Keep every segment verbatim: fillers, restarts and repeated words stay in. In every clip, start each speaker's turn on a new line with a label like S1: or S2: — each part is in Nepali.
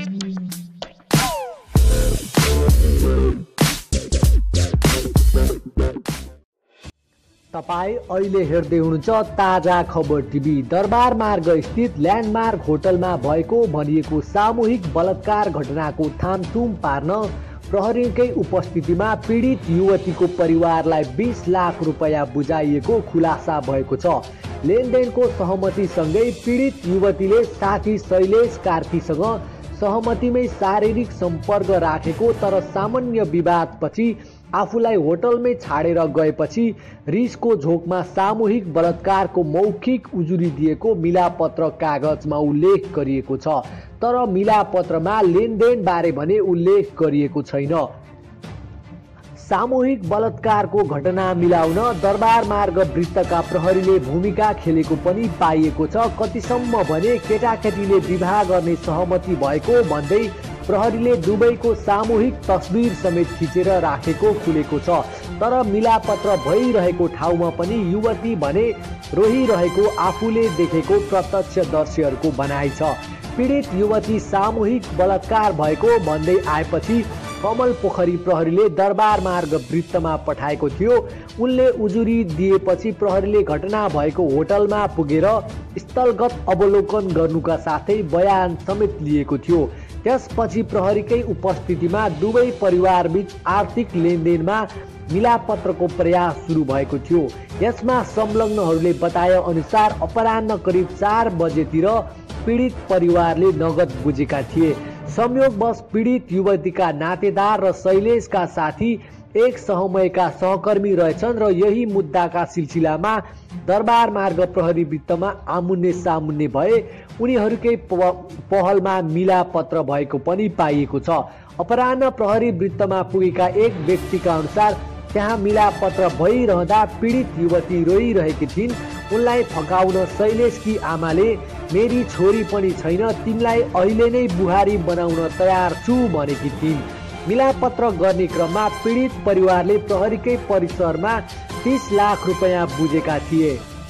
S1: तपाई अहिले हेर्दै हुनुहुन्छ ताजा खबर टिभी। दरबार मार्ग स्थित ल्यान्डमार्क होटलमा भएको भनिएको सामूहिक बलात्कार घटनाको थामथुम पार्न प्रहरीकै उपस्थितिमा पीडित युवतीको परिवारलाई बीस लाख रुपैयाँ बुझाइएको खुलासा भएको छ। लेनदेनको सहमतिसँगै पीडित युवतीले साथी शैलेश कार्कीसँग सहमतिमै शारीरिक सम्पर्क राखेको, तर सामान्य विवादपछि आफूलाई होटलमै छाडेर गएपछि रिसको झोकमा सामूहिक बलात्कारको मौखिक उजुरी दिएको मिलापत्र कागजमा उल्लेख गरिएको छ। तर मिलापत्रमा लेनदेन बारे भने उल्लेख गरिएको छैन। सामूहिक बलात्कारको घटना मिलाउन दरबार मार्ग वृत्तका प्रहरीले भूमिका खेलेको पनि पाइएको छ। कतिसम्म भने केटाकेटीले विवाह गर्ने सहमति भएको भन्दै प्रहरीले दुवैको सामूहिक तस्बिर समेत खिचेर राखेको खुलेको छ। तर मिलापत्र भइरहेको ठाउँमा पनि युवती भने रोहिरहेको आफूले देखेको प्रत्यक्षदर्शीहरूको भनाइ छ। पीडित युवती सामूहिक बलात्कार भएको भन्दै आएपछि कमल पोखरी प्रहरीले दरबार मार्ग वृत्तमा पठाएको थियो। उनले उजुरी दिएपछि प्रहरीले घटना भएको होटलमा पुगेर स्थलगत अवलोकन गर्नुका साथै बयान समेत लिएको थियो। त्यसपछि प्रहरीकै उपस्थितिमा दुवै परिवारबीच आर्थिक लेनदेनमा मिलापत्रको प्रयास सुरु भएको थियो। यसमा संलग्नहरूले बताए अनुसार अपराह्न करिब चार बजेतिर पीडित परिवारले नगद बुझेका थिए। संयोगवश पीडित युवतीका नातेदार र शैलेशका साथी एक सहमयका सहकर्मी रहेछन् र यही मुद्दाका सिलसिलामा दरबार मार्ग प्रहरी वृत्तमा आमुन्ने सामुन्ने भए उनीहरूकै पहलमा मिलापत्र भएको पनि पाइएको छ। अपराह्न प्रहरी वृत्तमा पुगेका एक व्यक्तिका अनुसार त्यहाँ मिलापत्र भइरहँदा पीडित युवती रोइरहेकी थिइन्। उनलाई फकाउन शैलेशकी आमाले मेरी छोरी पनि छैन, तिमीलाई अहिले नै बुहारी बनाउन तयार छु भनेकी थिइन्। मिलापत्र गर्ने क्रममा पीडित परिवारले प्रहरीकै परिसरमा तीस लाख रुपैयाँ बुझेका थिए।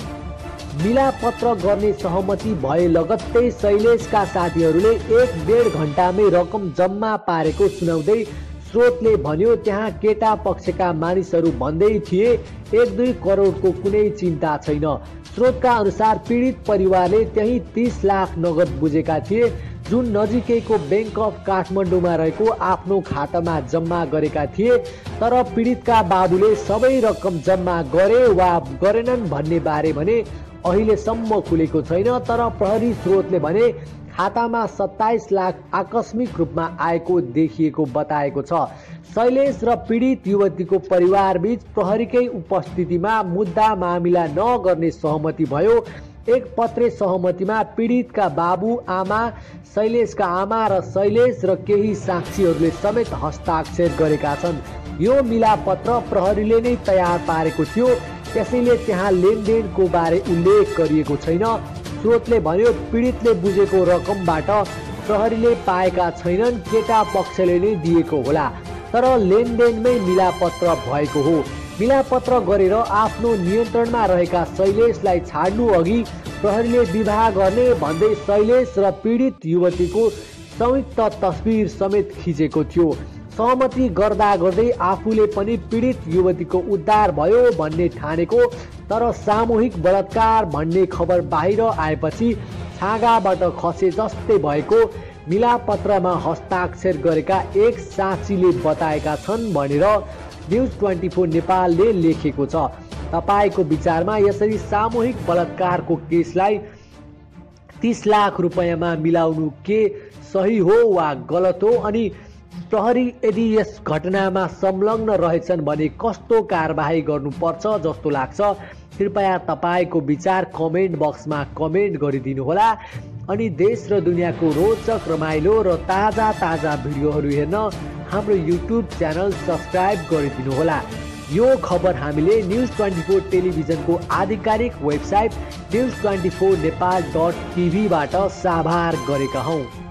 S1: मिलापत्र गर्ने सहमति भए लगत्तै शैलेशका साथीहरूले एक डेढ घण्टामै रकम जम्मा पारेको सुनाउँदै स्रोतले भन्यो। त्यहाँ केटा पक्षका मानिसहरू भन्दै थिए एक दुई करोडको कुनै चिन्ता छैन। स्रोतका अनुसार पीडित परिवारले त्यही तीस लाख नगद बुझेका थिए, जुन नजिकैको बैंक अफ काठमाडौँमा रहेको आफ्नो खातामा जम्मा गरेका थिए। तर पीडितका बाबुले सबै रकम जम्मा गरे वा गरेनन् भन्ने बारे भने अहिलेसम्म खुलेको छैन। तर प्रहरी स्रोतले भने खातामा सत्ताइस लाख आकस्मिक रूपमा आएको देखिएको बताएको छ। शैलेश र पीडित युवतीको परिवार बीच प्रहरीकै उपस्थितिमा मुद्दा मामिला नगर्ने सहमति भयो। एक पत्रे सहमतिमा पीडितका बाबु आमा, शैलेशका आमा र शैलेश र केही साक्षीहरूले समेत हस्ताक्षर गरेका छन्। यो मिलापत्र प्रहरीले नै तयार पारेको थियो, त्यसैले त्यहाँ लेनदेनको बारे उल्लेख गरिएको छैन। स्रोतले भन्यो पीडितले बुझेको रकमबाट प्रहरीले पाएका छैनन्, केटा पक्षले नै दिएको होला। तर लेनदेनमै मिलापत्र भएको हो। मिलापत्र गरेर आफ्नो नियन्त्रणमा रहेका शैलेशलाई छाड्नु अघि प्रहरीले विवाह गर्ने भन्दै शैलेश र पीडित युवतीको संयुक्त तस्बिर समेत खिचेको थियो। सहमति गर्दा गर्दै आफूले पनि पीडित युवतीको उद्धार भयो भन्ने ठानेको, तर सामूहिक बलात्कार भन्ने खबर बाहिर आएपछि छागाबाट खसे जस्तै भएको मिलापत्रमा हस्ताक्षर गरेका एक साक्षीले बताएका छन् भनेर न्युज ट्वेन्टी फोर नेपालले लेखेको छ। तपाईको विचारमा यसरी सामूहिक बलात्कारको केसलाई तीस लाख रुपैयाँमा मिलाउनु के सही हो वा गलत हो? अनि प्रहरी यदि यस घटनामा संलग्न रहेछन् भने कस्तो कारबाही गर्नुपर्छ जस्तो लाग्छ? कृपया तपाईको विचार कमेन्ट बक्समा कमेन्ट गरिदिनु होला। अनि देश र दुनियाँको रोचक, रमाइलो र ताजा ताजा भिडियोहरू हेर्न हाम्रो युट्युब च्यानल सब्सक्राइब गरिदिनु होला। यो खबर हामीले न्युज ट्वेन्टी फोर टेलिभिजनको आधिकारिक website news twenty four Nepal dot टिभीबाट साभार गरेका हौँ।